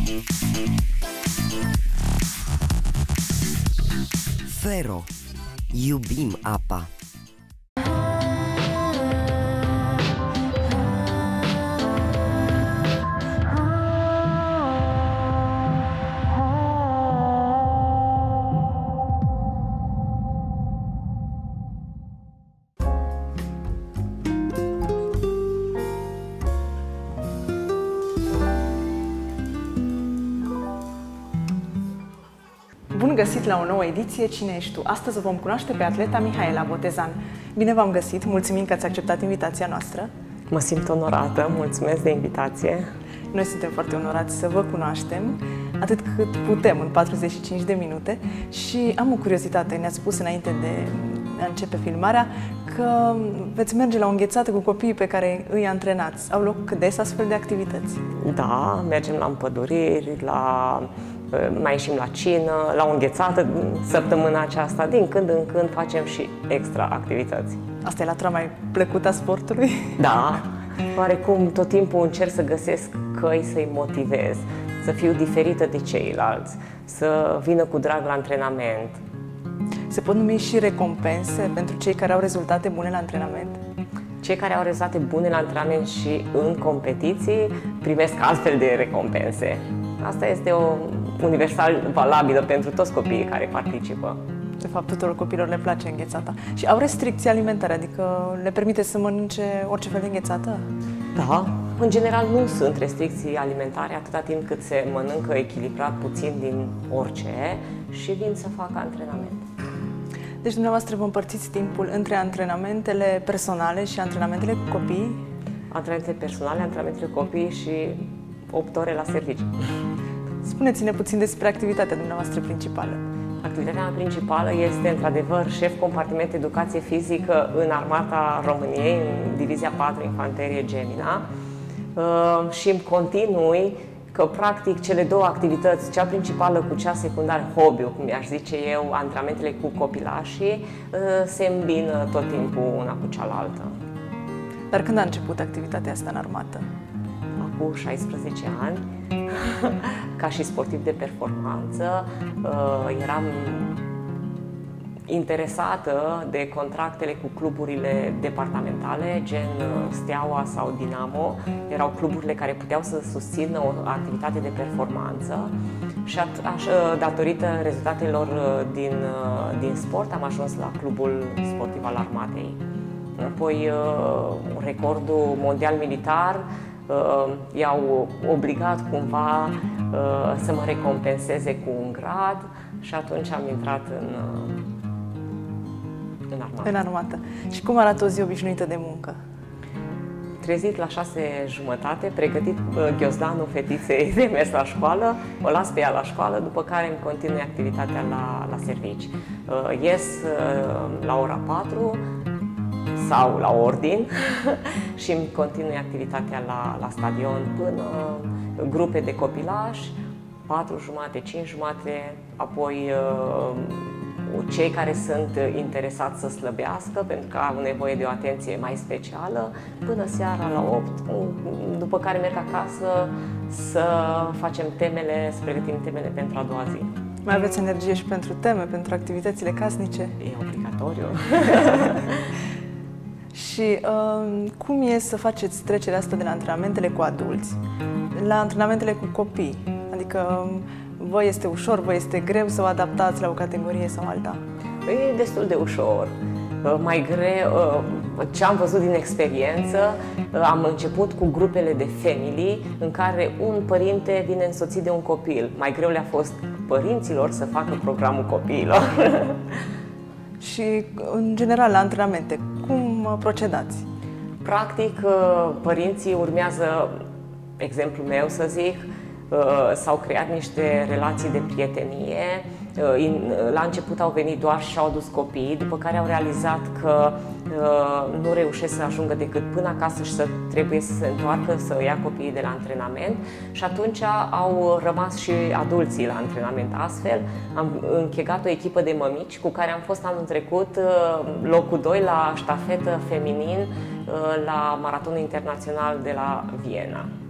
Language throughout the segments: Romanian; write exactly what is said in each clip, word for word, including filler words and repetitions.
Fero. Iubim apa. Bun găsit la o nouă ediție Cine ești tu? Astăzi o vom cunoaște pe atleta Mihaela Botezan. Bine v-am găsit, mulțumim că ați acceptat invitația noastră. Mă simt onorată, mulțumesc de invitație. Noi suntem foarte onorați să vă cunoaștem, atât cât putem în patruzeci și cinci de minute. Și am o curiozitate, ne-ați spus înainte de a începe filmarea că veți merge la o înghețată cu copiii pe care îi antrenați. Au loc des astfel de activități? Da, mergem la împăduriri, la... mai ieșim la cină, la o înghețată săptămâna aceasta. Din când în când facem și extra activități. Asta e latura mai plăcută a sportului? Da, oarecum tot timpul încerc să găsesc căi să-i motivez, să fiu diferită de ceilalți, să vină cu drag la antrenament. Se pot numi și recompense pentru cei care au rezultate bune la antrenament? Cei care au rezultate bune la antrenament și în competiții primesc astfel de recompense. Asta este o universal valabilă pentru toți copiii care participă. De fapt, tuturor copiilor le place înghețata. Și au restricții alimentare, adică le permite să mănânce orice fel de înghețată? Da, în general nu sunt restricții alimentare atâta timp cât se mănâncă echilibrat puțin din orice și vin să facă antrenament. Deci dumneavoastră vă împărțiți timpul între antrenamentele personale și antrenamentele cu copii? Antrenamentele personale, antrenamentele cu copii și opt ore la serviciu. Spuneți-ne puțin despre activitatea dumneavoastră principală. Activitatea mea principală este, într-adevăr, șef compartiment educație fizică în Armata României, în Divizia patru Infanterie Gemina, și îmi continui că, practic, cele două activități, cea principală cu cea secundară, hobby-ul, cum i-aș zice eu, antrenamentele cu copilașii, se îmbină tot timpul una cu cealaltă. Dar când a început activitatea asta în armată? Cu șaisprezece ani, ca și sportiv de performanță, eram interesată de contractele cu cluburile departamentale, gen Steaua sau Dinamo. Erau cluburile care puteau să susțină o activitate de performanță și datorită rezultatelor din, din sport am ajuns la clubul sportiv al armatei. Apoi recordul mondial militar i-au obligat cumva să mă recompenseze cu un grad și atunci am intrat în, în armată. În armată. Și cum arată o zi obișnuită de muncă? Trezit la șase jumătate, pregătit ghiozdanul fetiței de mers la școală, o las pe ea la școală, după care îmi continui activitatea la, la servici. Ies la ora patru, sau la ordin și îmi continui activitatea la, la stadion până grupe de copilași, patru jumate, cinci jumate, apoi cei care sunt interesați să slăbească pentru că au nevoie de o atenție mai specială, până seara la opt, după care merg acasă să facem temele, să pregătim temele pentru a doua zi. Mai aveți energie și pentru teme, pentru activitățile casnice? E obligatoriu. Și uh, cum e să faceți trecerea asta de la antrenamentele cu adulți la antrenamentele cu copii? Adică vă este ușor, vă este greu să vă adaptați la o categorie sau alta? E destul de ușor. Mai greu, ce am văzut din experiență, am început cu grupele de family în care un părinte vine însoțit de un copil. Mai greu le-a fost părinților să facă programul copiilor. Și, în general, la antrenamente, cum procedați? Practic, părinții urmează exemplul meu, să zic, s-au creat niște relații de prietenie. La început au venit doar și au adus copiii, după care au realizat că nu reușesc să ajungă decât până acasă și să trebuie să se întoarcă să ia copiii de la antrenament și atunci au rămas și adulții la antrenament. Astfel am închegat o echipă de mămici cu care am fost anul trecut locul doi la ștafetă feminin la maratonul internațional de la Viena.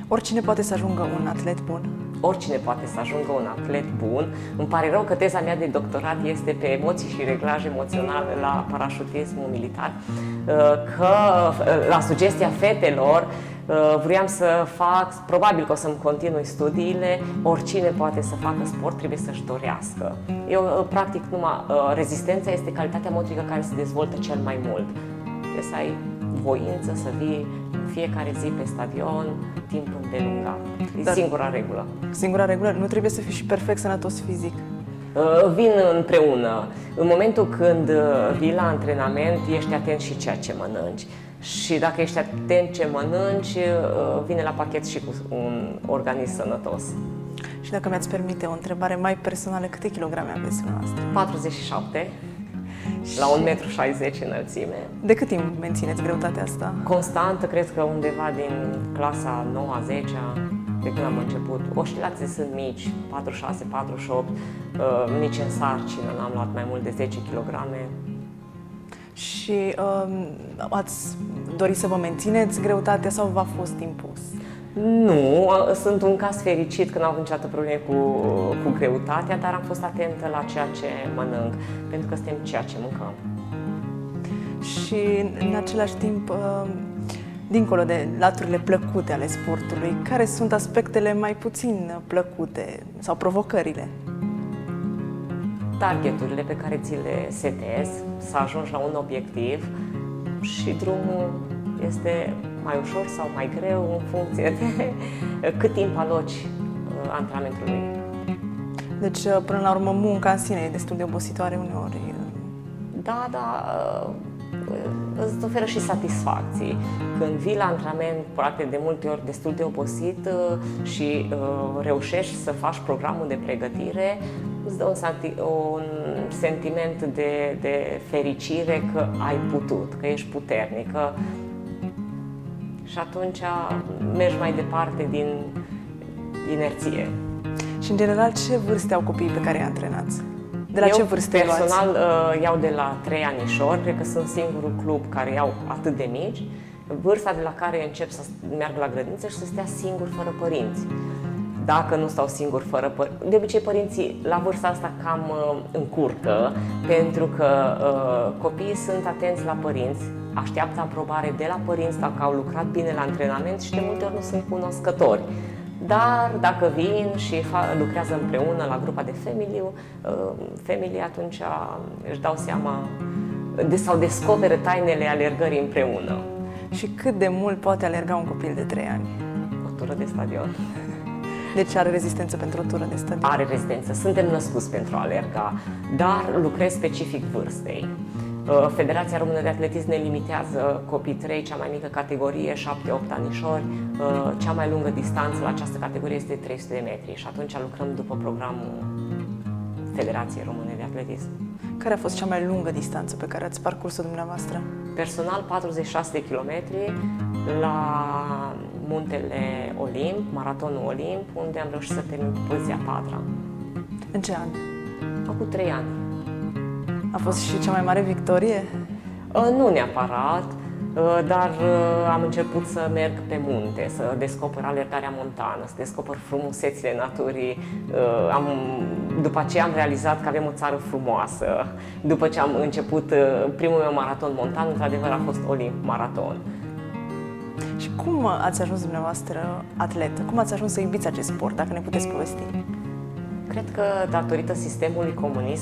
Oricine poate să ajungă un atlet bun? Oricine poate să ajungă un atlet bun. Îmi pare rău că teza mea de doctorat este pe emoții și reglaj emoțional la parașutismul militar, că la sugestia fetelor vreau să fac, probabil că o să-mi continui studiile, oricine poate să facă sport, trebuie să-și dorească. Eu practic numai, rezistența este calitatea motrică care se dezvoltă cel mai mult. Trebuie să ai voință să vii fiecare zi pe stadion, timp îndelungat. E Dar singura regulă. Singura regulă? Nu trebuie să fii și perfect sănătos fizic? Vin împreună. În momentul când vii la antrenament, ești atent și ceea ce mănânci. Și dacă ești atent ce mănânci, vine la pachet și cu un organism sănătos. Și dacă mi-ați permite o întrebare mai personală, câte kilograme aveți dumneavoastră? patruzeci și șapte. La un metru șaizeci înălțime. De cât timp mențineți greutatea asta? Constantă, cred că undeva din clasa nouă a zecea, de când am început. Oscilații sunt mici, patruzeci și șase, patruzeci și opt, uh, nici în sarcină n-am luat mai mult de zece kilograme. Și um, ați dorit să vă mențineți greutatea sau v-a fost impus? Nu, sunt un caz fericit că n-am avut niciodată probleme cu, cu greutatea, dar am fost atentă la ceea ce mănânc, pentru că suntem ceea ce mâncăm. Și în același timp, dincolo de laturile plăcute ale sportului, care sunt aspectele mai puțin plăcute sau provocările? Targeturile pe care ți le setezi, să ajungi la un obiectiv și drumul este mai ușor sau mai greu în funcție de cât timp aloci antrenamentului. Deci, până la urmă, munca în sine e destul de obositoare uneori. Da, da, îți oferă și satisfacții. Când vii la antrenament, poate de multe ori destul de obosit și reușești să faci programul de pregătire, îți dă un, un sentiment de, de fericire că ai putut, că ești puternică. Și atunci mergi mai departe din inerție. Și în general, ce vârste au copiii pe care îi antrenați? De la Eu, ce vârste personal luați? Iau de la trei anișori, cred că sunt singurul club care iau atât de mici, vârsta de la care încep să meargă la grădiniță și să stea singur fără părinți. Dacă nu stau singur fără părinți, de obicei părinții la vârsta asta cam încurcă, pentru că uh, copiii sunt atenți la părinți, așteaptă aprobare de la părinți dacă au lucrat bine la antrenament și de multe ori nu sunt cunoscători. Dar dacă vin și lucrează împreună la grupa de family, family atunci își dau seama de, sau descoperă tainele alergării împreună. Și cât de mult poate alerga un copil de trei ani? O tură de stadion. Deci are rezistență pentru o tură de stadion? Are rezistență. Suntem născuți pentru a alerga, dar lucrez specific vârstei. Federația Română de Atletism ne limitează copii trei, cea mai mică categorie, șapte opt anișori. Cea mai lungă distanță la această categorie este trei sute de metri și atunci lucrăm după programul Federației Române de Atletism. Care a fost cea mai lungă distanță pe care ați parcurs-o dumneavoastră? Personal, patruzeci și șase de kilometri la Muntele Olimp, Maratonul Olimp, unde am reușit să termin poziția a patra. În ce an? Acum trei ani. A fost și cea mai mare victorie? Nu neapărat, dar am început să merg pe munte, să descoper alergarea montană, să descoper frumusețile naturii. Am, după aceea am realizat că avem o țară frumoasă. După ce am început primul meu maraton montan, într-adevăr a fost Olimp Maraton. Și cum ați ajuns dumneavoastră atletă? Cum ați ajuns să iubiți acest sport, dacă ne puteți povesti? Cred că datorită sistemului comunist,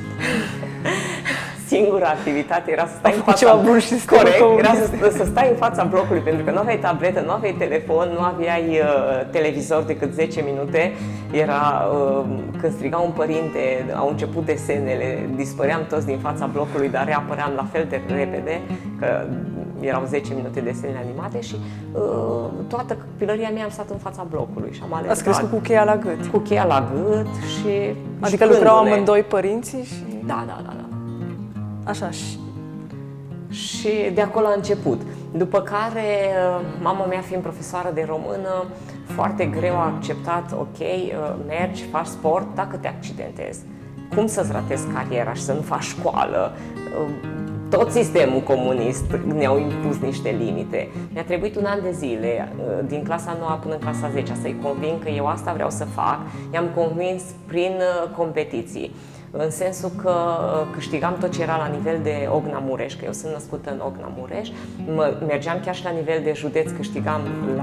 singura activitate era să stai în fața bun și corect, era să, să stai în fața blocului, pentru că nu aveai tabletă, nu aveai telefon, nu aveai uh, televizor decât zece minute. Era uh, când striga un părinte, au început desenele, dispăream toți din fața blocului, dar reapăream la fel de repede, că erau zece minute desenele animate și uh, toată copilăria mea am stat în fața blocului și am alergat. Ați crescut cu cheia la gât? Cu cheia la gât și Adică și lucrau amândoi părinții și... Da, da, da, da. Așa și... Și de acolo a început. După care, mama mea fiind profesoară de română, foarte greu a acceptat, ok, mergi, faci sport, dacă te accidentezi. Cum să-ți ratezi cariera și să nu faci școală? tot sistemul comunist ne-au impus niște limite. Mi-a trebuit un an de zile, din clasa nouă până în clasa zecea, să-i conving că eu asta vreau să fac. I-am convins prin competiții, în sensul că câștigam tot ce era la nivel de Ogna Mureș, că eu sunt născută în Ogna Mureș, mergeam chiar și la nivel de județ, câștigam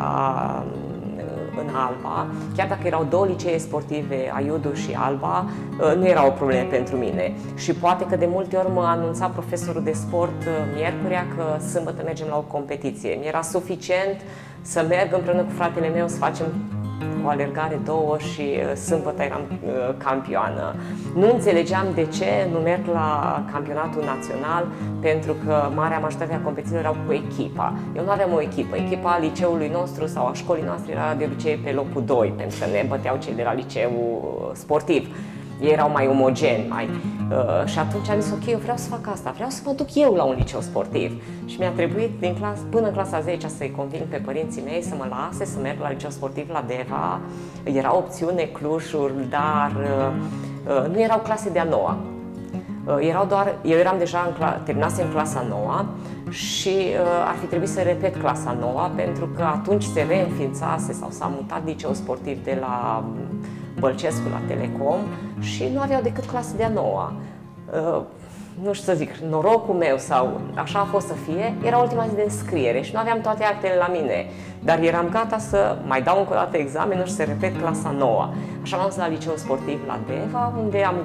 la în Alba, chiar dacă erau două licee sportive, Aiudu și Alba, nu era o problemă pentru mine. Și poate că de multe ori mă anunța profesorul de sport miercurea că sâmbătă mergem la o competiție. Mi-era suficient să merg împreună cu fratele meu să facem o alergare, două, și sâmbătă eram campioană. Nu înțelegeam de ce nu merg la campionatul național, pentru că marea majoritate a competițiilor erau cu echipa. Eu nu aveam o echipă. Echipa liceului nostru sau a școlii noastre era de obicei pe locul doi, pentru că ne băteau cei de la liceul sportiv. Ei erau mai omogeni, mai... Uh, și atunci am zis, ok, eu vreau să fac asta, vreau să mă duc eu la un liceu sportiv. Și mi-a trebuit din clas, până în clasa zecea să-i conving pe părinții mei să mă lase să merg la liceu sportiv la Deva. Era opțiune Clujul, dar uh, nu erau clase de a noua. Uh, erau doar, eu eram deja, în cla- terminasem clasa noua și uh, ar fi trebuit să repet clasa noua, pentru că atunci se reînființase sau s-a mutat liceul sportiv de la Bălcescu la Telecom și nu aveau decât clase de a noua. Uh, nu știu să zic, norocul meu sau așa a fost să fie, era ultima zi de înscriere și nu aveam toate actele la mine, dar eram gata să mai dau încă o dată examenul și să repet clasa noua. Așa m-am dus la liceul sportiv la Deva, unde am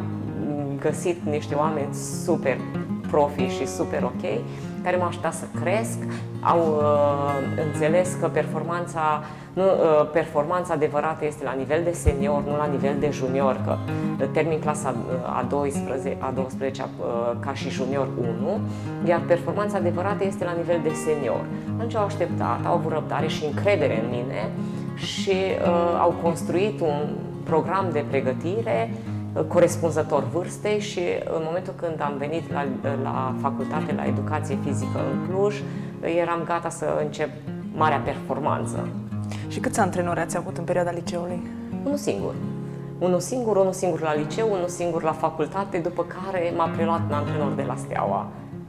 găsit niște oameni super profi și super ok, care m-au ajutat să cresc, au uh, înțeles că performanța, nu, uh, performanța adevărată este la nivel de senior, nu la nivel de junior, că termin clasa a douăsprezecea, a douăsprezecea uh, ca și junior unu, iar performanța adevărată este la nivel de senior. Atunci au așteptat, au avut răbdare și încredere în mine și uh, au construit un program de pregătire corespunzător vârstei și în momentul când am venit la, la facultate, la educație fizică în Cluj, eram gata să încep marea performanță. Și câți antrenori ați avut în perioada liceului? Unul singur. Unul singur, unul singur la liceu, unul singur la facultate, după care m-a preluat un antrenor de la Steaua.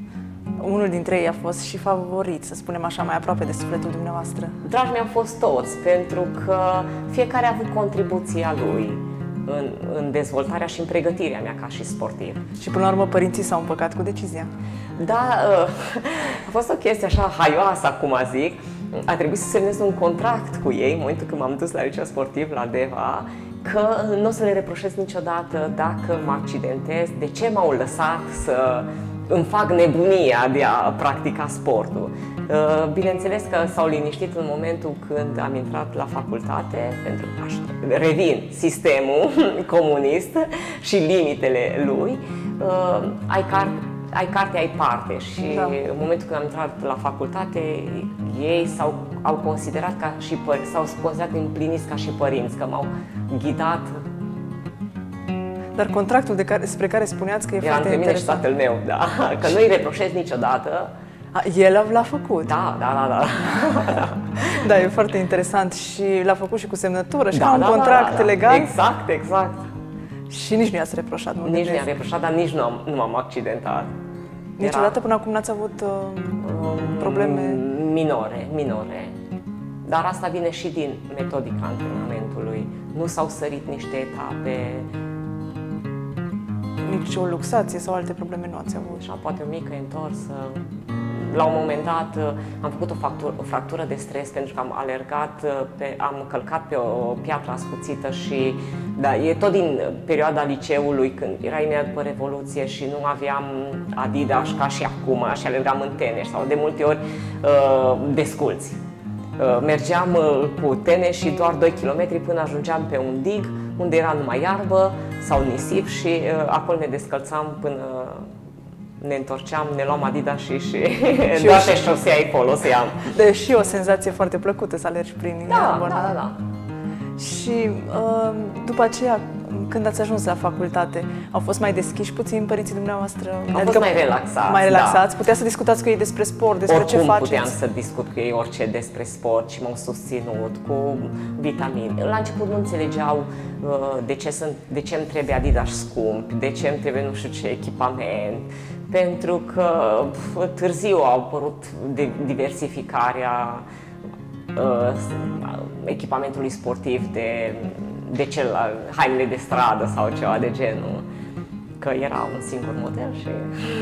Unul dintre ei a fost și favorit, să spunem așa, mai aproape de sufletul dumneavoastră. Dragi mi-au fost toți, pentru că fiecare a avut contribuția lui În, în dezvoltarea și în pregătirea mea ca și sportiv. Și până la urmă părinții s-au împăcat cu decizia. Da, a fost o chestie așa haioasă, acum zic. A trebuit să semnez un contract cu ei în momentul când m-am dus la liceu sportiv la Deva, că nu o să le reproșez niciodată dacă mă accidentez, de ce m-au lăsat să îmi fac nebunia de a practica sportul. Bineînțeles că s-au liniștit în momentul când am intrat la facultate, pentru că aș, revin, sistemul comunist și limitele lui, ai, car, ai carte, ai parte și da. În momentul când am intrat la facultate, ei s-au au considerat ca și părinți, s-au considerat împliniți ca și părinți, că m-au ghidat. Dar contractul de care, despre care spuneați că e era foarte între mine și tatăl meu, da, că nu-i reproșez niciodată. A, el l-a făcut? Da, da, da, da. Da, e foarte interesant și l-a făcut și cu semnătură și da, ca un da, contract da, da, da. legal. Exact, exact. Și nici nu i-ați reproșat mult. Nici nu i-am reproșat, dar nici nu, am, nu m-am accidentat. Niciodată Era... până acum n-ați avut uh, probleme? Minore, minore. Dar asta vine și din metodica antrenamentului. Nu s-au sărit niște etape. Nici o luxație sau alte probleme nu ați avut? Așa, poate o mică întorsă. La un moment dat am făcut o, factură, o fractură de stres pentru că am alergat, pe, am călcat pe o piatră ascuțită și da, e tot din perioada liceului, când era imediat după Revoluție și nu aveam Adidas ca și acum și alergam în tenis sau de multe ori uh, desculți. Uh, mergeam uh, cu tenis și doar doi kilometri până ajungeam pe un dig unde era numai iarbă sau nisip și uh, acolo ne descălțam până ne întorceam, ne luam Adidas și, și, și toate șosea îi foloseam. Deci și o senzație foarte plăcută să alergi prin da, iarbă. Da, da, da. Și uh, după aceea, când ați ajuns la facultate, au fost mai deschiși puțin părinții dumneavoastră? Au adică fost mai relaxați, Mai relaxați? Da. Puteați să discutați cu ei despre sport, despre Oricum ce faceți? puteam să discut cu ei orice despre sport și m-au susținut cu vitamine. La început nu înțelegeau uh, de ce, sunt, de ce îmi trebuie Adidas scump, de ce îmi trebuie nu știu ce echipament, pentru că pf, târziu a apărut diversificarea uh, echipamentului sportiv de, de celălalt, hainele de stradă sau ceva de genul, că era un singur model și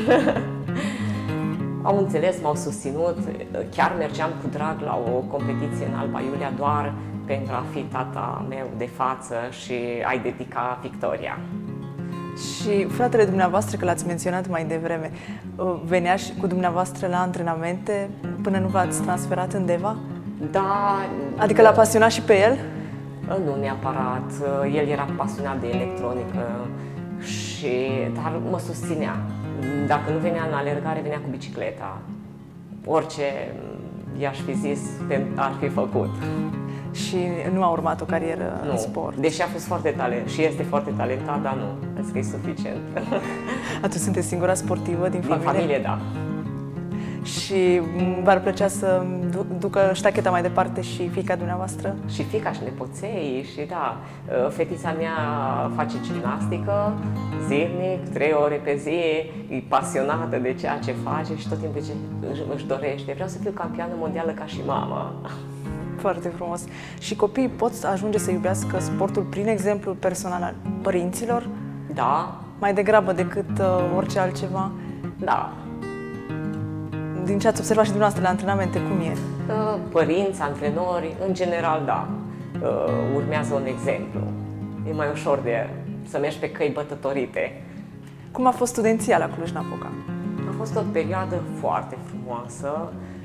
au înțeles, m-au susținut, chiar mergeam cu drag la o competiție în Alba Iulia doar pentru a fi tata meu de față și a-i dedica victoria. Și fratele dumneavoastră, că l-ați menționat mai devreme, venea și cu dumneavoastră la antrenamente până nu v-ați transferat în Deva? Da. Adică l-a pasionat și pe el? Nu neapărat. El era pasionat de electronică, și, dar mă susținea. Dacă nu venea în alergare, venea cu bicicleta. Orice i-aș fi zis, ar fi făcut. Și nu a urmat o carieră nu. în sport? Deși a fost foarte talent și este foarte talentat, dar nu. Cred că e suficient. Atunci sunteți singura sportivă din, din familie? Din familie, da. Și v-ar plăcea să ducă ștacheta mai departe și fiica dumneavoastră? Și fiica și nepoței și da, fetița mea face gimnastică zilnic, trei ore pe zi, e pasionată de ceea ce face și tot timpul își dorește. Vreau să fiu campioană mondială ca și mama. Foarte frumos. Și copiii pot ajunge să iubească sportul prin exemplul personal al părinților? Da. Mai degrabă decât uh, orice altceva? Da. Din ce ați observat și dumneavoastră la antrenamente, cum e? Părinți, antrenori, în general, da. Urmează un exemplu. E mai ușor de să mergi pe căi bătătorite. Cum a fost studenția la Cluj-Napoca? A fost o perioadă foarte frumoasă.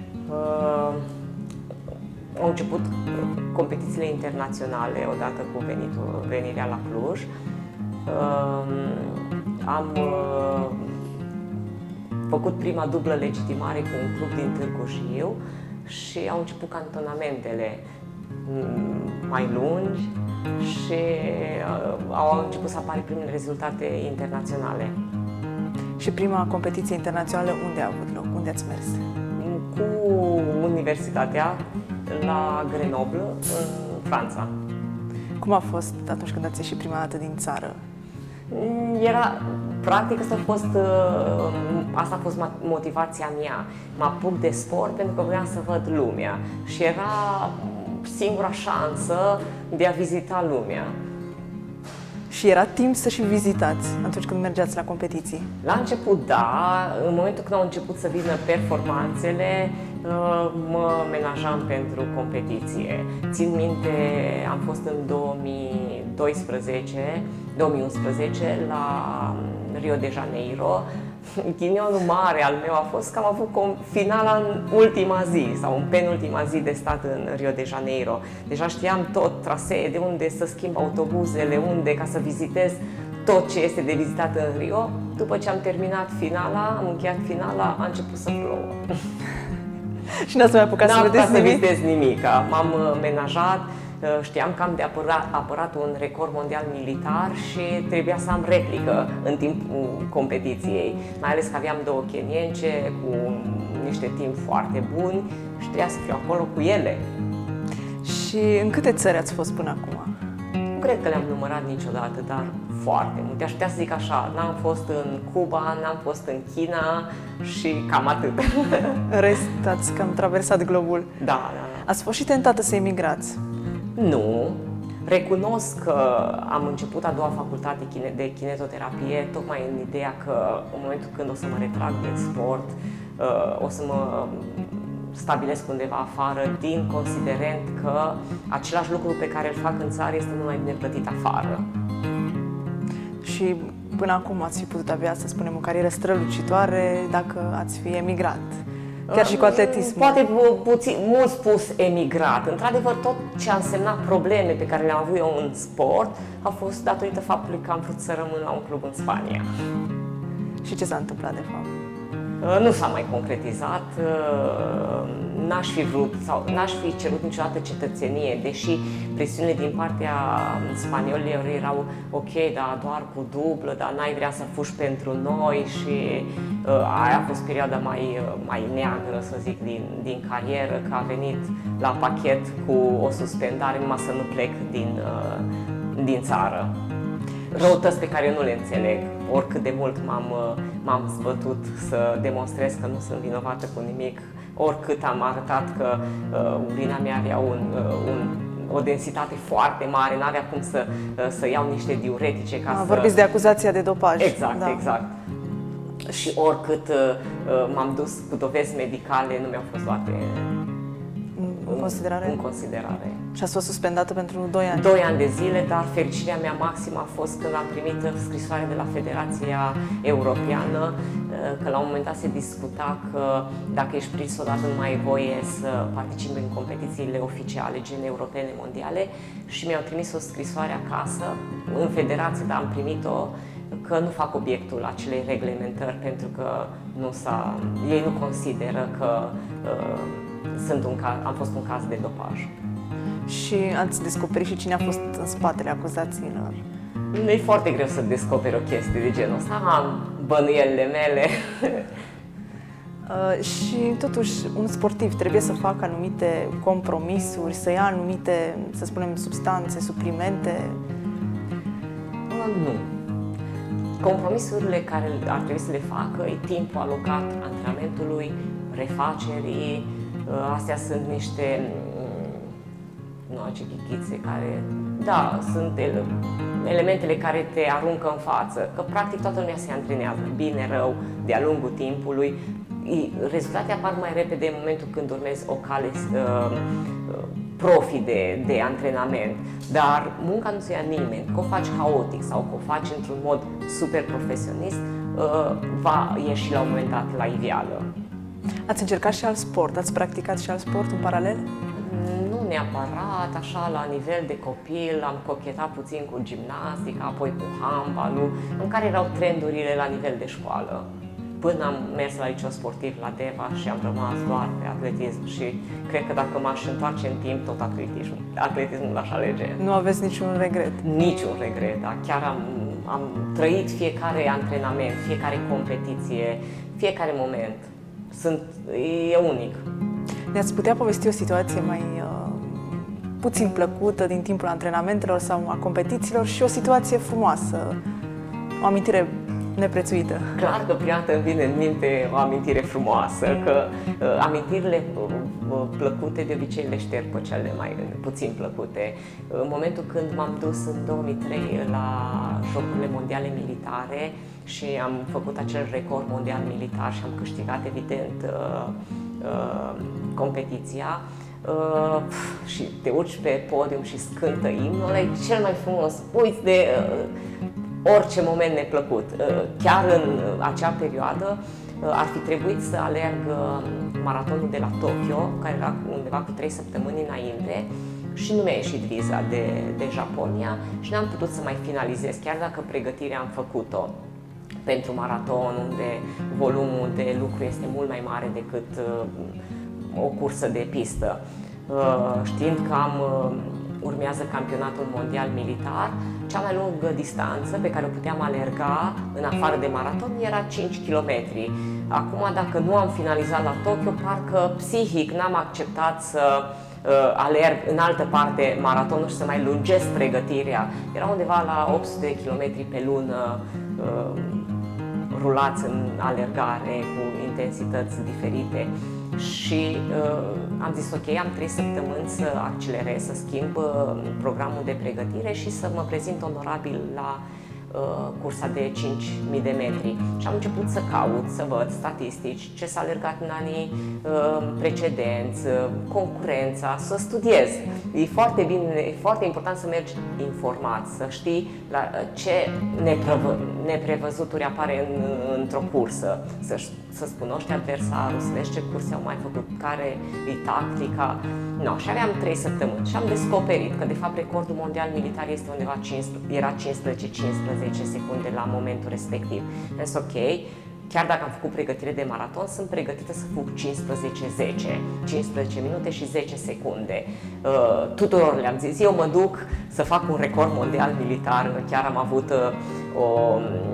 Au început competițiile internaționale odată cu venitul, venirea la Cluj. Am făcut prima dublă legitimare cu un club din Târgu Jiu și au început cantonamentele mai lungi și au început să apară primele rezultate internaționale. Și prima competiție internațională unde a avut loc? Unde ați mers? Cu universitatea la Grenoble, în Franța. Cum a fost atunci când ați ieșit prima dată din țară? Era, practic, asta a fost, asta a fost motivația mea. Mă apuc de sport pentru că vreau să văd lumea și era singura șansă de a vizita lumea. Și era timp să și vizitați atunci când mergeați la competiții? La început, da. În momentul când au început să vină performanțele, mă menajam pentru competiție. Țin minte, am fost în două mii doisprezece, două mii unsprezece la Rio de Janeiro. Ghinionul mare al meu a fost că am avut finala în ultima zi sau în penultima zi de stat în Rio de Janeiro. Deja știam tot trasee, de unde să schimb autobuzele, unde, ca să vizitez tot ce este de vizitat în Rio. După ce am terminat finala, am încheiat finala, a început să plouă. Și n-ați mai apucat să vedeți nimic? N-am apucat să vizitez nimic. M-am menajat, știam că am de apărat, apărat un record mondial militar și trebuia să am replică în timpul competiției. Mai ales că aveam două kenience cu niște timp foarte buni și trebuia să fiu acolo cu ele. Și în câte țări ați fost până acum? Nu cred că le-am numărat niciodată, dar foarte multe. Aș putea să zic așa, n-am fost în Cuba, n-am fost în China și cam atât. În rest, ați cam traversat globul. Da, da, da. Ați fost și tentată să emigrați? Nu. Recunosc că am început a doua facultate de kinetoterapie tocmai în ideea că în momentul când o să mă retrag din sport, o să mă stabilesc undeva afară, din considerent că același lucru pe care îl fac în țară este mult mai bine plătit afară. Și până acum ați fi putut avea, să spunem, o carieră strălucitoare dacă ați fi emigrat, chiar și cu atletismul. Poate pu puțin, mult spus emigrat. Într-adevăr, tot ce a însemnat probleme pe care le-am avut eu în sport a fost datorită faptului că am vrut să rămân la un club în Spania. Și ce s-a întâmplat, de fapt? Nu s-a mai concretizat, n-aș fi vrut sau n-aș fi cerut niciodată cetățenie, deși presiunile din partea spaniolilor erau ok, dar doar cu dublă, dar n-ai vrea să fugi pentru noi și aia a fost perioada mai, mai neagră, să zic, din, din carieră, că a venit la pachet cu o suspendare numai să nu plec din, din țară. Răutăți pe care eu nu le înțeleg. oricât de mult m-am zbătut să demonstrez că nu sunt vinovată cu nimic, oricât am arătat că uh, urina mea avea un, uh, un, o densitate foarte mare, n-avea cum să, uh, să iau niște diuretice ca A, să... Vorbiți de acuzația de dopaj. Exact, da. exact. Și oricât uh, m-am dus cu dovezi medicale, nu mi-au fost luate în considerare? În considerare. Și ați fost suspendată pentru doi ani? doi ani de zile, dar fericirea mea maximă a fost când am primit scrisoare de la Federația Europeană, că la un moment dat se discuta că dacă ești prins odată nu mai ai voie să participi în competițiile oficiale, gen europene, mondiale, și mi-au trimis o scrisoare acasă, în federație, dar am primit-o, că nu fac obiectul acelei reglementări pentru că nu s-a, ei nu consideră că uh, sunt un caz, am fost un caz de dopaj. Și ați descoperit și cine a fost în spatele acuzațiilor? E foarte greu să descoperi o chestie de genul ăsta, am bănuielile mele. Uh, și totuși un sportiv trebuie să facă anumite compromisuri, să ia anumite, să spunem, substanțe, suplimente? Nu. Compromisurile care ar trebui să le facă e timpul alocat antrenamentului, refacerii. Astea sunt niște, nu ce chichițe care, da, sunt ele, elementele care te aruncă în față, că practic toată lumea se antrenează, bine, rău, de-a lungul timpului. Rezultatele apar mai repede în momentul când urmezi o cale uh, profi de, de antrenament, dar munca nu se ia nimeni, că o faci haotic sau că o faci într-un mod super profesionist, uh, va ieși la un moment dat la iveală. Ați încercat și alt sport? Ați practicat și alt sport în paralel? Nu neapărat, așa la nivel de copil am cochetat puțin cu gimnastica, apoi cu handbalul, în care erau trendurile la nivel de școală. Până am mers la liceu sportiv la Deva și am rămas doar pe atletism și cred că dacă m-aș întoarce în timp, tot atletismul, atletismul l-aș alege. Nu aveți niciun regret? Niciun regret, dar chiar am, am trăit fiecare antrenament, fiecare competiție, fiecare moment. Sunt, e unic. Ne-ați putea povesti o situație mai uh, puțin plăcută din timpul antrenamentelor sau a competițiilor și o situație frumoasă, o amintire neprețuită? Clar că prima dată îmi vine în minte o amintire frumoasă, că uh, amintirile uh, plăcute de obicei le șterg pe cele mai puțin plăcute. În momentul când m-am dus în două mii trei la Jocurile Mondiale Militare și am făcut acel record mondial militar și am câștigat, evident, uh, uh, competiția, uh, și te urci pe podium și scântă imnul, ăla e cel mai frumos. Uiți de uh, orice moment neplăcut. Uh, chiar în acea perioadă uh, ar fi trebuit să alerg uh, maratonul de la Tokyo, care era undeva cu trei săptămâni înainte, și nu mi-a ieșit viza de, de Japonia și n-am putut să mai finalizez, chiar dacă pregătirea am făcut-o pentru maraton, unde volumul de lucru este mult mai mare decât uh, o cursă de pistă. Uh, știind că am, uh, urmează campionatul mondial militar, cea mai lungă distanță pe care o puteam alerga în afară de maraton era cinci kilometri. Acum, dacă nu am finalizat la Tokyo, parcă psihic n-am acceptat să uh, alerg în altă parte maratonul și să mai lungesc pregătirea. Era undeva la opt sute de kilometri pe lună, uh, rulați în alergare cu intensități diferite și uh, am zis ok, am trei săptămâni să accelerez, să schimb uh, programul de pregătire și să mă prezint onorabil la uh, cursa de cinci mii de metri. Și am început să caut, să văd statistici, ce s-a alergat în anii uh, precedenți, uh, concurența, să studiez. E foarte bine, e foarte important să mergi informat, să știi la ce neprevăzuturi apare în, într-o cursă, să, să-ți cunoști adversarul, să vezi ce curse au mai făcut, care e tactica. No, și aveam trei săptămâni și am descoperit că de fapt recordul mondial militar este undeva cincisprezece, era cincisprezece cincisprezece secunde la momentul respectiv. Deci ok, chiar dacă am făcut pregătire de maraton, sunt pregătită să fug cincisprezece zece, cincisprezece minute și zece secunde. Uh, tuturor le-am zis, eu mă duc să fac un record mondial militar. Chiar am avut uh, o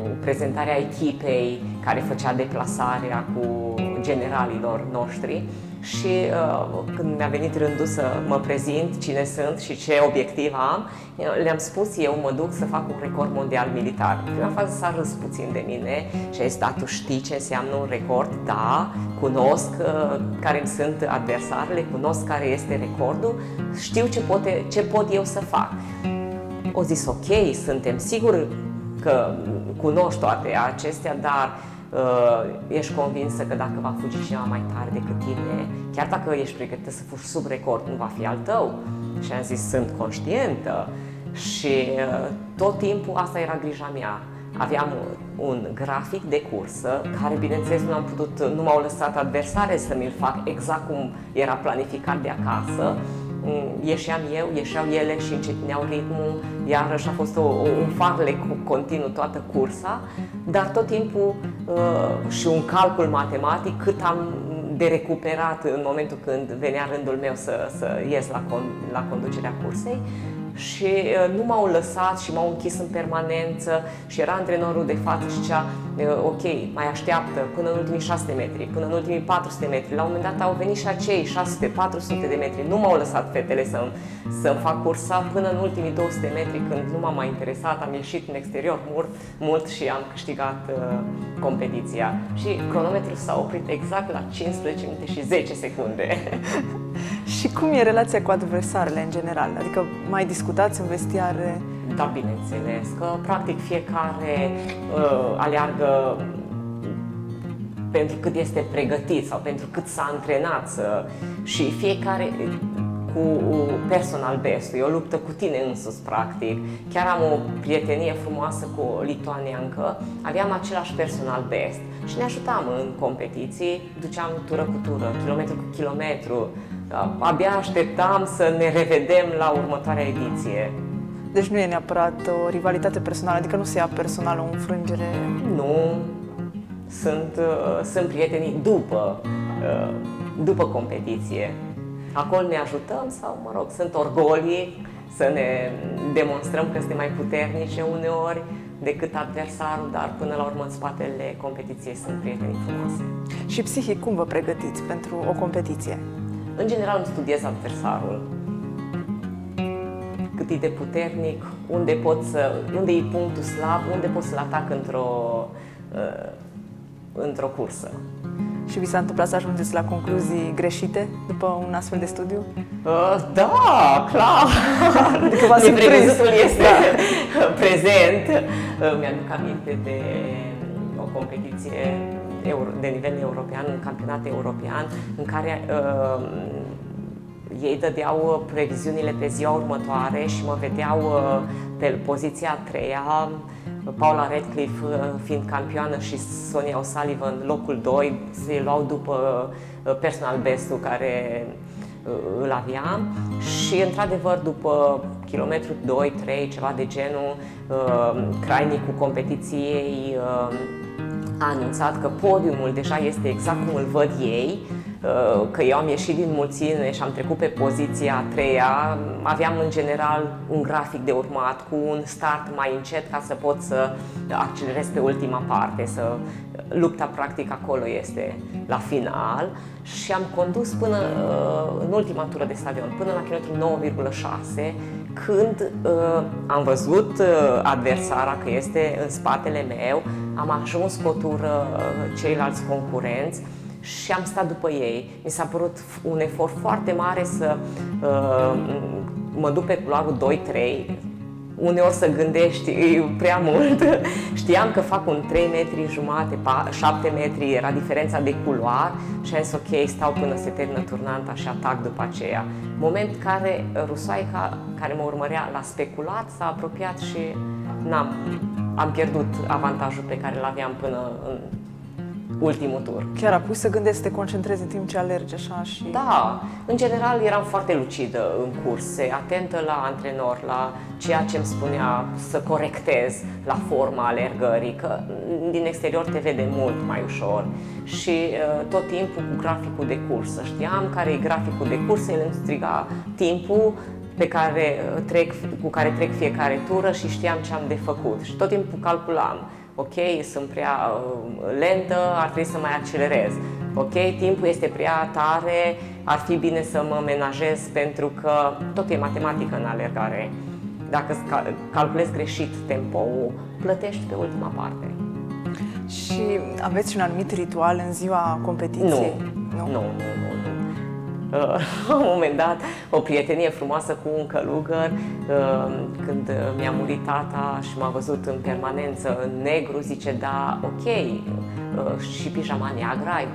prezentare a echipei care făcea deplasarea cu generalilor noștri și uh, când mi-a venit rândul să mă prezint cine sunt și ce obiectiv am, le-am spus eu mă duc să fac un record mondial militar. Prima fază s-a râs puțin de mine și a zis, da, tu știi ce înseamnă un record? Da, cunosc uh, care îmi sunt adversarele, cunosc care este recordul, știu ce pot, ce pot eu să fac. O zis, ok, suntem siguri că cunoști toate acestea, dar uh, ești convinsă că dacă va fugi cineva mai tare decât tine, chiar dacă ești pregătită să fugi sub record, nu va fi al tău? Și am zis, sunt conștientă. Și uh, tot timpul asta era grija mea. Aveam un grafic de cursă care, bineînțeles, nu am putut, nu m-au lăsat adversare să mi-l fac exact cum era planificat de acasă. Ieșeam eu, ieșeau ele și încetineau ritmul, iarăși a fost o, un farlec continuu toată cursa, dar tot timpul uh, și un calcul matematic cât am de recuperat în momentul când venea rândul meu să, să ies la, con, la conducerea cursei. Și uh, nu m-au lăsat și m-au închis în permanență și era antrenorul de față și zicea, uh, ok, mai așteaptă până în ultimii șase sute metri, până în ultimii patru sute metri. La un moment dat au venit și acei șase sute patru sute de metri. Nu m-au lăsat fetele să-mi să fac cursa până în ultimii două sute metri, când nu m-am mai interesat, am ieșit în exterior mult, mult și am câștigat uh, competiția. Și cronometrul s-a oprit exact la cincisprezece minute și zece secunde. Și cum e relația cu adversarele în general? Adică mai discutați în vestiare? Da, bineînțeles, că practic fiecare uh, aleargă pentru cât este pregătit sau pentru cât s-a antrenat să... și fiecare cu personal best, e o luptă cu tine însuți, practic. Chiar am o prietenie frumoasă cu o lituaniancă, aveam același personal best și ne ajutam în competiții, duceam tură cu tură, kilometru cu kilometru. Abia așteptam să ne revedem la următoarea ediție. Deci nu e neapărat o rivalitate personală, adică nu se ia personal o înfrângere? Nu, sunt, sunt prietenii după, după competiție. Acolo ne ajutăm sau, mă rog, sunt orgolii să ne demonstrăm că suntem mai puternice uneori decât adversarul, dar până la urmă în spatele competiției sunt prietenii frumoase. Și psihic, cum vă pregătiți pentru o competiție? În general îmi studiez adversarul. Cât e de puternic, unde, pot să, unde e punctul slab, unde pot să-l atac într-o, uh, într-o cursă. Și vi s-a întâmplat să ajungeți la concluzii greșite după un astfel de studiu? Uh, da, clar! Adică v-ați surprins. Este da. prezent. Uh, mi-aduc aminte de o competiție de nivel european, un campionat european, în care uh, ei dădeau previziunile pe ziua următoare și mă vedeau uh, pe poziția a treia, Paula Radcliffe fiind campioană și Sonia O'Sullivan locul doi, se luau după personal bestul care îl aveam și într-adevăr după kilometru doi trei, ceva de genul, crainicul competiției a anunțat că podiumul deja este exact cum îl văd ei, că eu am ieșit din mulțime și am trecut pe poziția a treia, aveam în general un grafic de urmat cu un start mai încet ca să pot să accelerez pe ultima parte, să lupta practic acolo este la final și am condus până în ultima tură de stadion, până la kilometru nouă virgulă șase, când uh, am văzut uh, adversara că este în spatele meu, am ajuns cu o tură uh, ceilalți concurenți și am stat după ei. Mi s-a părut un efort foarte mare să uh, mă duc pe culoarul doi trei. Uneori să gândești prea mult. Știam că fac un trei metri jumate, șapte metri, era diferența de culoar și am zis ok, stau până se termină turnanta și atac după aceea. Moment care rusoaica care mă urmărea la speculat s-a apropiat și n-am, am pierdut avantajul pe care îl aveam până în ultimul tur. Chiar apoi să gândești să te concentrezi în timp ce alergi așa și... Da, în general eram foarte lucidă în curse, atentă la antrenor, la ceea ce îmi spunea să corectez la forma alergării, că din exterior te vede mult mai ușor și uh, tot timpul cu graficul de cursă. Știam care e graficul de cursă, el îmi striga timpul pe care trec, cu care trec fiecare tură și știam ce am de făcut și tot timpul calculam. Ok, sunt prea uh, lentă, ar trebui să mai accelerez. Ok, timpul este prea tare, ar fi bine să mă menajez pentru că tot e matematică în alergare. Dacă calculezi greșit tempoul, plătești pe ultima parte. Și aveți un anumit ritual în ziua competiției? Nu, nu, nu, nu. nu. Uh, la un moment dat, o prietenie frumoasă cu un călugăr, uh, când mi-a murit tata și m-a văzut în permanență în negru, zice, da, ok, uh, și pijama neagră ai?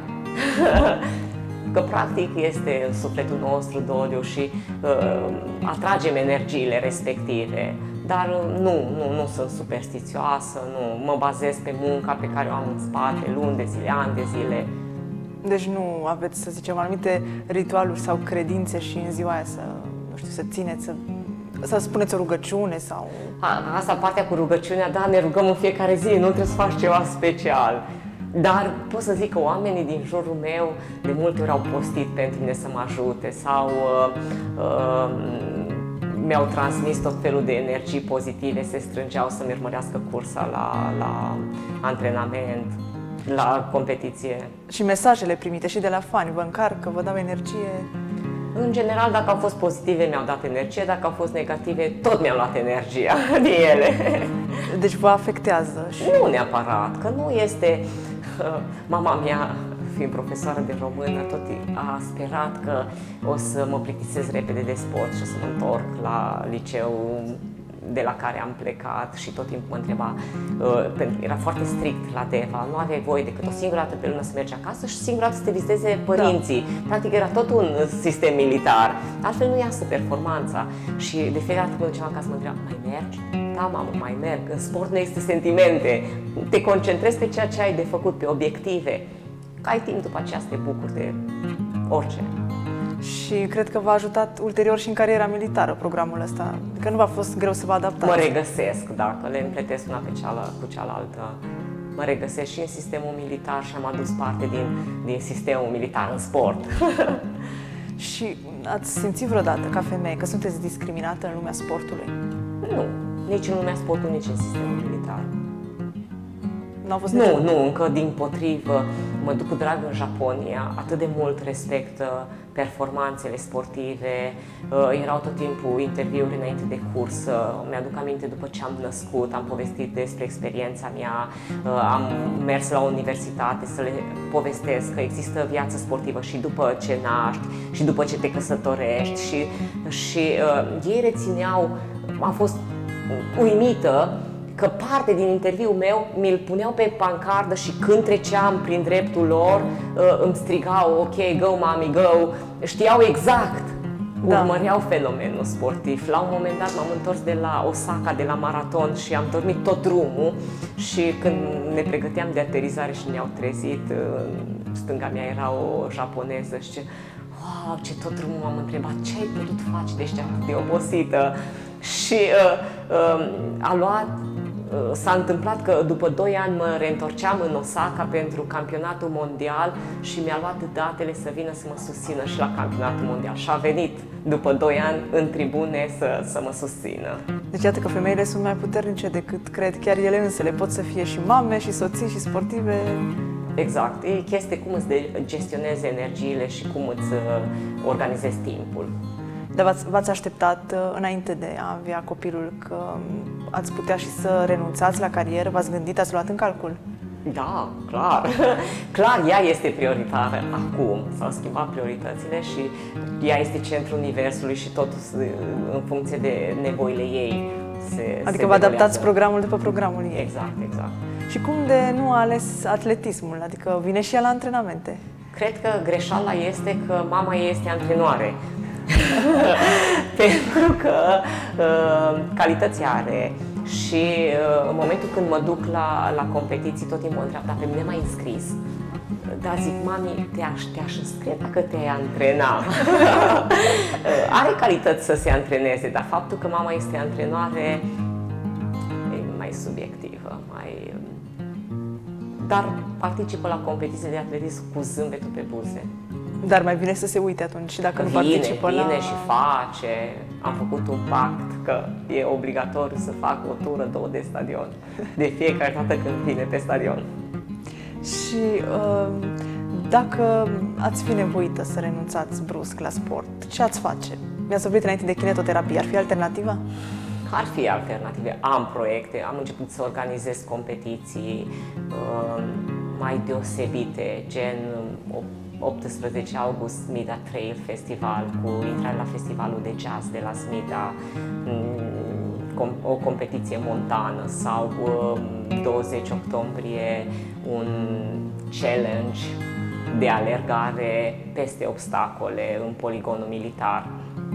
Că practic este în sufletul nostru doliu și uh, atragem energiile respective. Dar nu, nu, nu sunt superstițioasă, nu mă bazez pe munca pe care o am în spate, luni de zile, ani de zile. Deci nu aveți, să zicem, anumite ritualuri sau credințe și în ziua aia să, nu știu, să țineți, să, să spuneți o rugăciune sau... A, asta partea cu rugăciunea, da, ne rugăm în fiecare zi, nu trebuie să faci ceva special. Dar pot să zic că oamenii din jurul meu de multe ori au postit pentru mine să mă ajute sau uh, uh, mi-au transmis tot felul de energii pozitive, se strângeau să-mi urmărească cursa la, la antrenament, la competiție. Și mesajele primite și de la fani vă încarcă, vă dau energie? În general, dacă au fost pozitive, mi-au dat energie, dacă au fost negative, tot mi-au luat energia din ele. Deci vă afectează? Și... Nu neapărat, că nu este... Mama mea, fiind profesoară de română, tot a sperat că o să mă plictisez repede de sport și o să mă întorc la liceu de la care am plecat și tot timpul mă întreba, uh, pentru că era foarte strict la Deva, nu aveai voie decât o singură dată pe lună să mergi acasă și singura dată să te viziteze părinții. Da. Practic era tot un sistem militar, altfel nu iasă performanța. Și de fiecare dată când duceam acasă mă întreba, mai mergi? Da, mamă, mai merg. În sport nu există sentimente, te concentrezi pe ceea ce ai de făcut, pe obiective. Că ai timp după aceea să te bucuri de orice. Și cred că v-a ajutat ulterior și în cariera militară programul ăsta, că nu v-a fost greu să vă adaptați. Mă regăsesc, dacă le împletesc una pe cealaltă, cu cealaltă. Mă regăsesc și în sistemul militar și am adus parte din, din sistemul militar în sport. Și ați simțit vreodată, ca femeie, că sunteți discriminată în lumea sportului? Nu, nici în lumea sportului, nici în sistemul militar. Nu, fost nu, nu, încă dimpotrivă, mă duc cu drag în Japonia, atât de mult respect performanțele sportive, erau tot timpul interviuri înainte de cursă, mi-aduc aminte după ce am născut, am povestit despre experiența mea, am mers la universitate să le povestesc că există viață sportivă și după ce naști și după ce te căsătorești și, și uh, ei rețineau, am fost uimită că parte din interviul meu mi-l puneau pe pancardă și când treceam prin dreptul lor îmi strigau, ok, go mami, go, știau exact, da. Urmăreau fenomenul sportiv. La un moment dat m-am întors de la Osaka, de la maraton și am dormit tot drumul și când ne pregăteam de aterizare și ne-au trezit, în stânga mea era o japoneză și ce, wow, ce tot drumul m-am întrebat, ce ai putut face de ăștia atât de obosită? Și uh, uh, a luat S-a întâmplat că după doi ani mă reîntorceam în Osaka pentru campionatul mondial și mi-a luat datele să vină să mă susțină și la campionatul mondial. Și a venit după doi ani în tribune să, să mă susțină. Deci iată că femeile sunt mai puternice decât cred chiar ele însele. Pot să fie și mame, și soții, și sportive. Exact. E chestie cum îți gestionezi energiile și cum îți organizezi timpul. Dar v-ați așteptat înainte de a avea copilul că ați putea și să renunțați la carieră? V-ați gândit, ați luat în calcul? Da, clar. Clar, ea este prioritară acum. S-au schimbat prioritățile și ea este centrul universului și totul în funcție de nevoile ei. Se, adică vă adaptați programul după programul ei. Exact, exact. Și cum de nu a ales atletismul? Adică vine și ea la antrenamente? Cred că greșeala este că mama ei este antrenoare. Pentru că uh, calități are și uh, în momentul când mă duc la, la competiții tot timpul mă întreabă, dar pe mine m-ai înscris? Dar zic, mami, te-aș te-aș înscrie dacă te-ai antrena. Are calități să se antreneze, dar faptul că mama este antrenoare e mai subiectivă, mai... dar participă la competiții de atletism cu zâmbetul pe buze. Dar mai bine să se uite atunci și dacă vine, nu participă vine la... și face. Am făcut un pact că e obligatoriu să fac o tură, două de stadion. De fiecare dată când vine pe stadion. Și uh, Dacă ați fi nevoită să renunțați brusc la sport, ce ați face? Mi-ați vorbit înainte de kinetoterapie, ar fi alternativa? Ar fi alternative. Am proiecte, am început să organizez competiții uh, mai deosebite, gen optsprezece august Smida Trail Festival, cu intrare la festivalul de jazz de la Smida, o competiție montană, sau douăzeci octombrie un challenge de alergare peste obstacole în poligonul militar.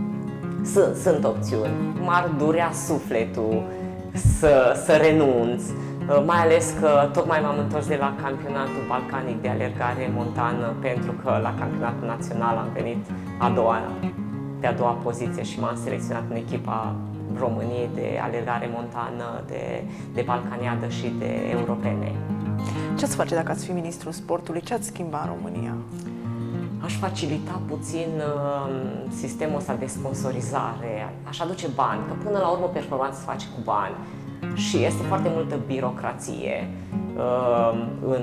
Sunt, sunt opțiuni. M-ar durea sufletul să, să renunț, mai ales că tocmai m-am întors de la campionatul balcanic de alergare montană, pentru că la campionatul național am venit a doua, pe a doua poziție și m-am selecționat în echipa României de alergare montană, de, de balcaniadă și de europene. Ce ați face dacă ați fi ministrul sportului? Ce ați schimba în România? Aș facilita puțin uh, sistemul ăsta de sponsorizare, aș aduce bani, că până la urmă performanța se face cu bani și este foarte multă birocrație uh, în,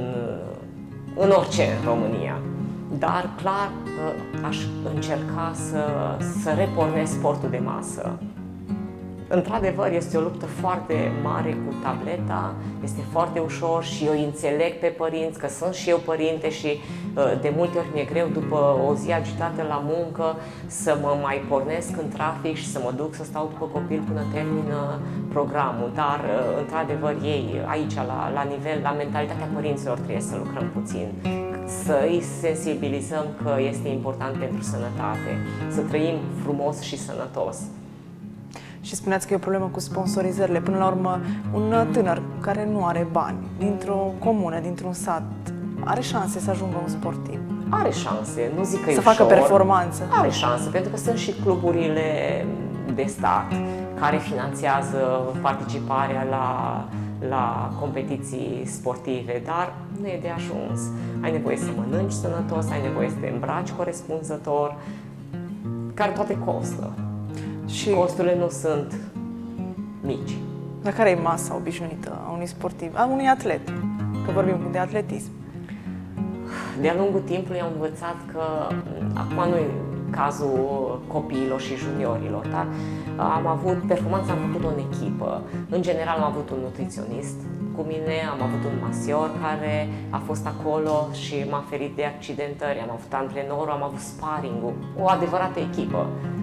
în orice în România. Dar clar uh, aș încerca să, să repornesc sportul de masă. Într-adevăr, este o luptă foarte mare cu tableta, este foarte ușor și eu înțeleg pe părinți, că sunt și eu părinte și de multe ori mi-e greu după o zi agitată la muncă să mă mai pornesc în trafic și să mă duc să stau după copil până termină programul. Dar, într-adevăr, ei, aici, la, la nivel, la mentalitatea părinților trebuie să lucrăm puțin, să îi sensibilizăm că este important pentru sănătate, să trăim frumos și sănătos. Și spuneați că e o problemă cu sponsorizările. Până la urmă, un tânăr care nu are bani, dintr-o comună, dintr-un sat, are șanse să ajungă un sportiv? Are șanse, nu zic că e Să ușor. facă performanță? Are șanse, pentru că sunt și cluburile de stat care finanțează participarea la, la competiții sportive, dar nu e de ajuns. Ai nevoie să mănânci sănătos, ai nevoie să te îmbraci corespunzător, care toate costă. Și costurile nu sunt mici. Dar care e masa obișnuită a unui sportiv, a unui atlet? Că vorbim de atletism. De-a lungul timpului am învățat că, acum nu e cazul copiilor și juniorilor, dar am avut, performanța am făcut-o în echipă. În general am avut un nutriționist cu mine, am avut un masior care a fost acolo și m-a ferit de accidentări, am avut antrenorul, am avut sparring-ul, o adevărată echipă.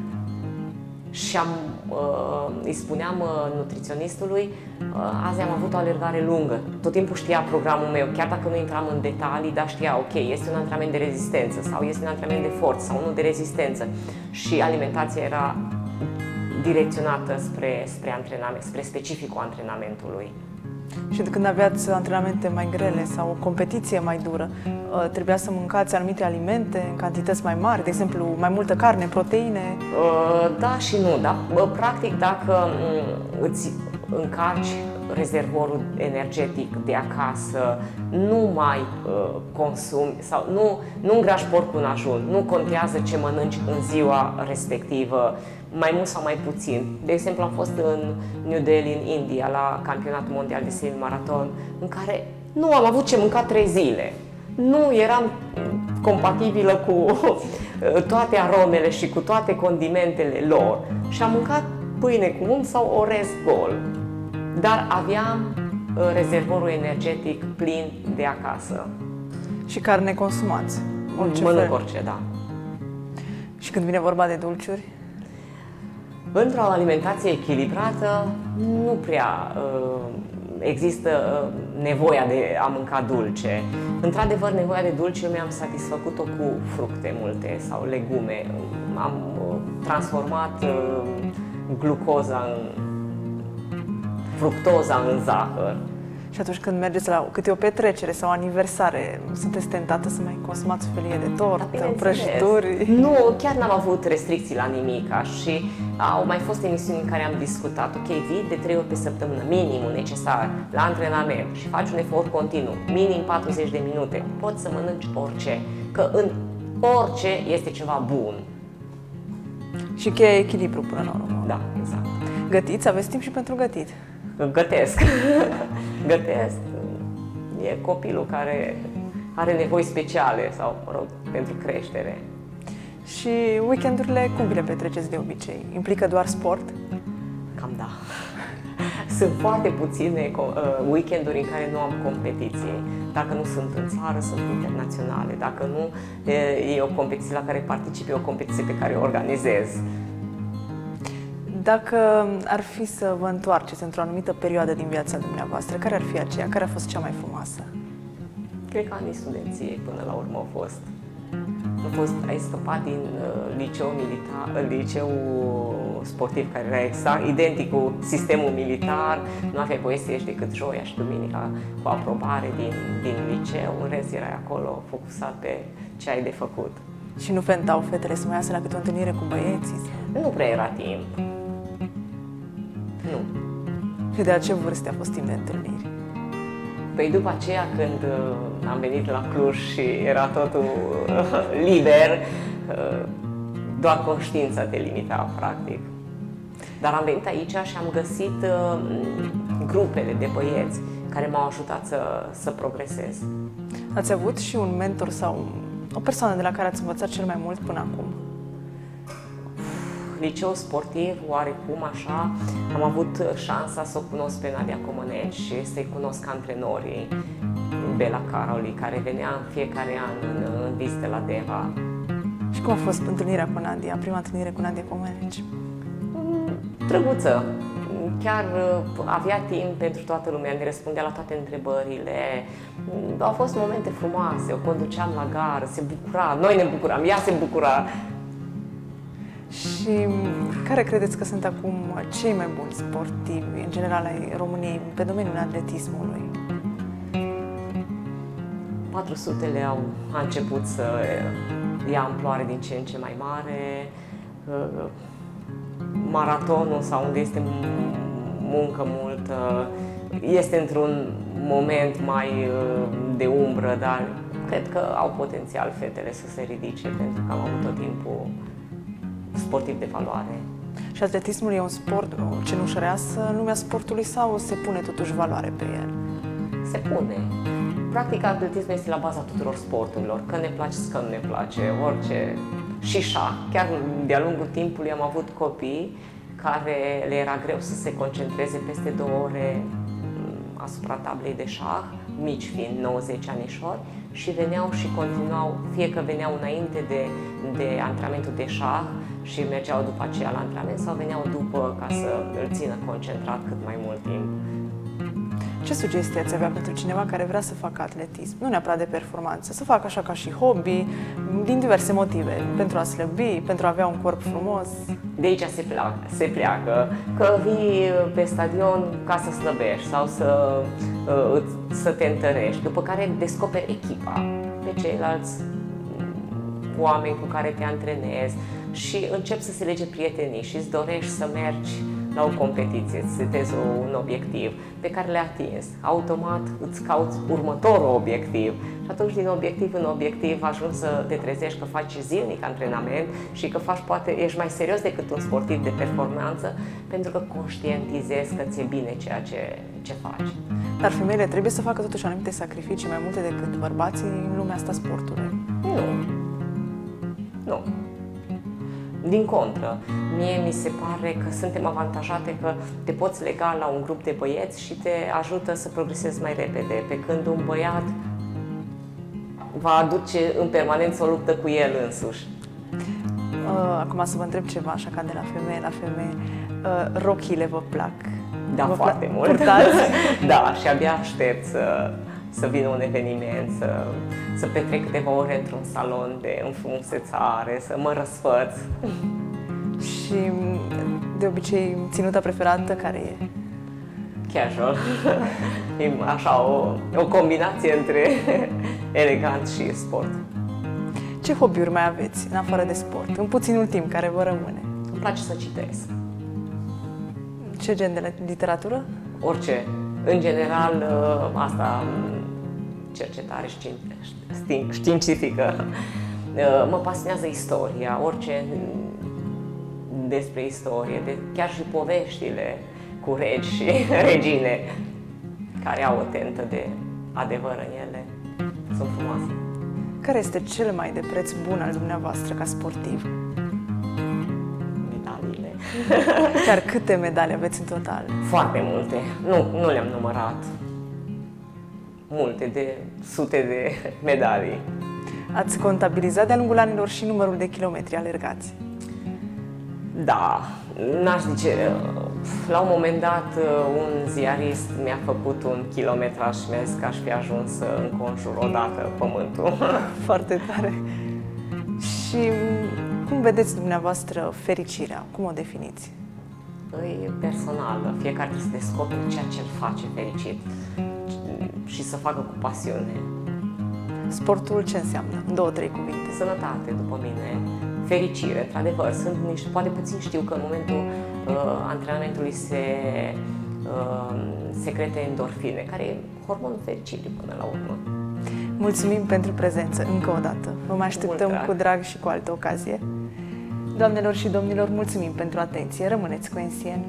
Și am, uh, îi spuneam uh, nutriționistului, uh, azi am avut o alergare lungă, tot timpul știa programul meu, chiar dacă nu intram în detalii, dar știa, ok, este un antrenament de rezistență sau este un antrenament de forță sau unul de rezistență. Și alimentația era direcționată spre, spre antrenament, spre specificul antrenamentului. Și când aveați antrenamente mai grele sau o competiție mai dură, trebuia să mâncați anumite alimente în cantități mai mari, de exemplu, mai multă carne, proteine? Da și nu, dar practic dacă îți încarci rezervorul energetic de acasă, nu mai consumi sau nu, nu îngrași porcul în ajun, nu contează ce mănânci în ziua respectivă, mai mult sau mai puțin. De exemplu, am fost în New Delhi, în India, la campionatul mondial de semi-maraton, în care nu am avut ce mânca trei zile. Nu eram compatibilă cu toate aromele și cu toate condimentele lor și am mâncat pâine cu unt sau orez gol. Dar aveam rezervorul energetic plin de acasă. Și carne consumați? Mănânc orice, da. Și când vine vorba de dulciuri? Într-o alimentație echilibrată nu prea uh, există uh, nevoia de a mânca dulce. Într-adevăr, nevoia de dulce mi-am satisfăcut-o cu fructe multe sau legume. Am uh, transformat uh, glucoza în fructoza în zahăr. Și atunci când mergeți la câte o petrecere sau aniversare, sunteți tentată să mai consumați felie de tort, da, prăjituri? Nu, chiar n-am avut restricții la nimica și au mai fost emisiuni în care am discutat, ok, vii de trei ori pe săptămână, minimul necesar, la antrenament și faci un efort continuu, minim patruzeci de minute, poți să mănânci orice, că în orice este ceva bun. Și cheia e echilibru până la urmă. Da, exact. Gătiți? Aveți timp și pentru gătit? Gătesc. Gătesc. E copilul care are nevoi speciale sau, mă rog, pentru creștere. Și weekendurile cum vi le petreceți de obicei? Implică doar sport? Cam da. Sunt foarte puține weekenduri în care nu am competiții. Dacă nu sunt în țară, sunt internaționale. Dacă nu, e o competiție la care particip, e o competiție pe care o organizez. Dacă ar fi să vă întoarceți într-o anumită perioadă din viața dumneavoastră, care ar fi aceea? Care a fost cea mai frumoasă? Cred că anii studenției până la urmă au fost. Am fost, ai scăpat din uh, liceu militar, liceu sportiv, care era exact identic cu sistemul militar, nu aveai voie să ieși decât joia și duminica cu aprobare din, din liceu, în rest erai acolo focusat pe ce ai de făcut. Și nu fentau fetele să mai iasă la câte o întâlnire cu băieții? Nu prea era timp. Nu. Și de la ce vârste a fost timp de întâlniri? Păi după aceea, când uh, am venit la Cluj și era totul uh, liber, uh, doar conștiința te limita, practic. Dar am venit aici și am găsit uh, grupele de băieți care m-au ajutat să, să progresez. Ați avut și un mentor sau o persoană de la care ați învățat cel mai mult până acum? Liceu sportiv, oarecum așa, am avut șansa să o cunosc pe Nadia Comăneci și să-i cunosc antrenorii, Bela Caroli, care venea în fiecare an în, în vizite la Deva. Și cum a fost întâlnirea cu Nadia, prima întâlnire cu Nadia Comăneci? Drăguță. Chiar avea timp pentru toată lumea, ne răspundea la toate întrebările. Au fost momente frumoase, o conduceam la gară, se bucura, noi ne bucuram, ea se bucura. Și care credeți că sunt acum cei mai buni sportivi, în general, ai României, pe domeniul atletismului? patru sutele au a început să ia amploare din ce în ce mai mare. Maratonul, sau unde este muncă multă, este într-un moment mai de umbră, dar cred că au potențial fetele să se ridice, pentru că am avut tot timpul sportiv de valoare. Și atletismul e un sport, o cenușăreasă în lumea sportului, sau se pune totuși valoare pe el? Se pune. Practic, atletismul este la baza tuturor sporturilor, că ne place, că nu ne place, orice. Și șah. Chiar de-a lungul timpului am avut copii care le era greu să se concentreze peste două ore asupra tablei de șah, mici fiind nouă-zece anișori, și veneau și continuau, fie că veneau înainte de, de antrenamentul de șah și mergeau după aceea la antrenament, sau veneau după ca să îl țină concentrat cât mai mult timp. Ce sugestii ați avea pentru cineva care vrea să facă atletism? Nu neapărat de performanță, să facă așa ca și hobby, din diverse motive, pentru a slăbi, pentru a avea un corp frumos. De aici se pleacă, se pleacă că vii pe stadion ca să slăbești sau să, să te întărești, după care descoperi echipa, pe ceilalți oameni cu care te antrenezi și începi să se lege prietenii și îți dorești să mergi la o competiție, îți setezi un obiectiv pe care le-ai atins. Automat îți cauți următorul obiectiv și atunci din obiectiv în obiectiv ajungi să te trezești că faci zilnic antrenament și că faci, poate ești mai serios decât un sportiv de performanță, pentru că conștientizezi că ți-e bine ceea ce, ce faci. Dar femeile trebuie să facă totuși anumite sacrificii mai multe decât bărbații în lumea asta sportului? Nu. Nu. Din contră, mie mi se pare că suntem avantajate că te poți lega la un grup de băieți și te ajută să progresezi mai repede, pe când un băiat va aduce în permanență o luptă cu el însuși. Acum să vă întreb ceva, așa ca de la femeie la femeie. Rochile vă plac? Da, vă foarte plac? mult. Purtați? Da, și abia aștept să, să vină un eveniment, să, să petrec câteva ore într-un salon de înfrumusețare, să mă răsfăț. Și de obicei ținuta preferată care e? Casual. E așa o, o combinație între elegant și sport. Ce hobby-uri mai aveți în afară de sport, în puținul timp care vă rămâne? Îmi place să citesc. Ce gen de literatură? Orice. În general, asta, cercetare științifică. Mă pasionează istoria, orice despre istorie, de, chiar și poveștile cu regi și regine care au o tentă de adevăr în ele. sunt frumoase. Care este cel mai de preț bun al dumneavoastră ca sportiv? Medaliile. Chiar câte medalii aveți în total? Foarte multe. Nu, nu le-am numărat. Multe, de sute de medalii. Ați contabilizat de-a lungul anilor și numărul de kilometri alergați? Da, n-aș zice. La un moment dat, un ziarist mi-a făcut un kilometraj și mi-a zis că aș fi ajuns să înconjur odată pământul. Foarte tare! Și cum vedeți dumneavoastră fericirea? Cum o definiți? E personală. Fiecare trebuie să descopere ceea ce îl face fericit și să facă cu pasiune. Sportul ce înseamnă? În două, trei cuvinte. Sănătate, după mine, fericire, într-adevăr. Sunt niște, poate puțin știu că în momentul uh, antrenamentului se uh, secrete endorfine, care e hormonul fericirii până la urmă. Mulțumim pentru prezență încă o dată. Vă mai așteptăm drag. cu drag și cu altă ocazie. Doamnelor și domnilor, mulțumim pentru atenție. Rămâneți cu N C N.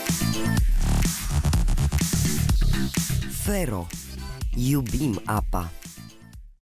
Fero. Iubim apa.